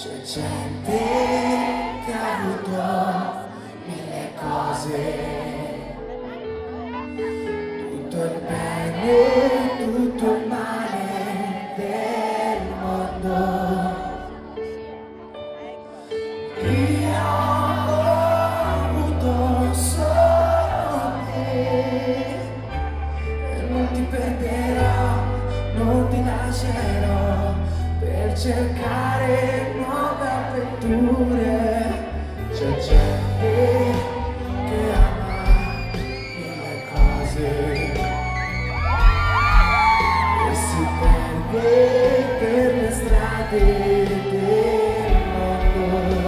C'è gente che ha avuto mille cose, tutto il bene, tutto il male del mondo. Io ho avuto solo te e non ti perderò, non ti lascerò per cercare nuove avventure. C'è gente che ama mille cose e si perde per le strade del mondo.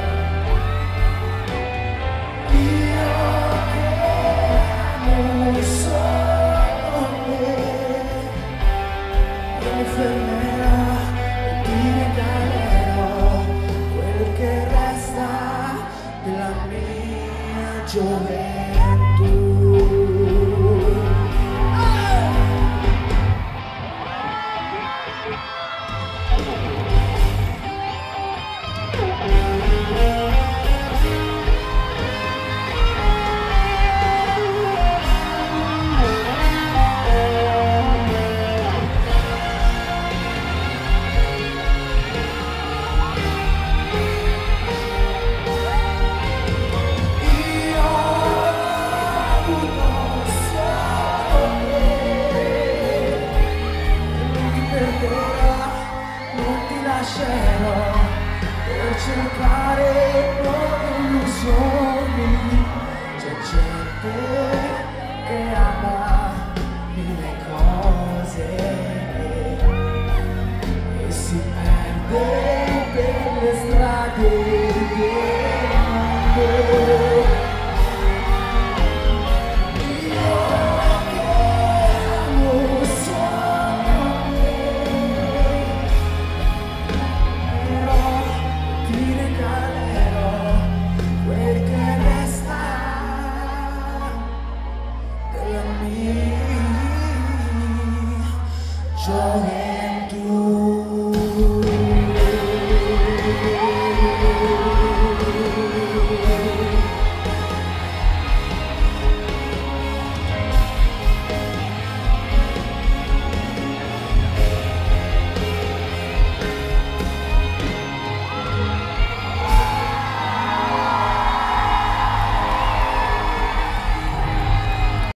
Io che amo solo te, non mi fermerò, ti regalerò quel che resta della mia gioventù. Non ti lascerò per cercare nuove illusioni. C'è gente che ama mille cose e si perde per le strade del mondo. Joy.